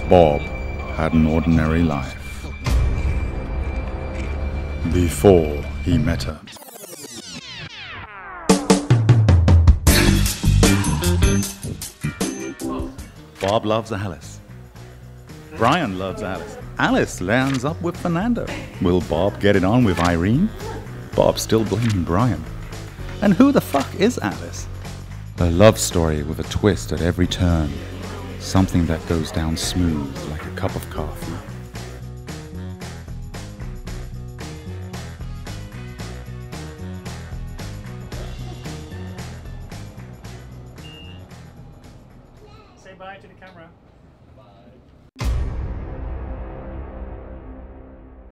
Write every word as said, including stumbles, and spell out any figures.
Bob had an ordinary life before he met her. Bob loves Alice. Brian loves Alice. Alice lands up with Fernando. Will Bob get it on with Irene? Bob's still blaming Brian. And who the fuck is Alice? A love story with a twist at every turn. Something that goes down smooth like a cup of coffee. Say bye to the camera.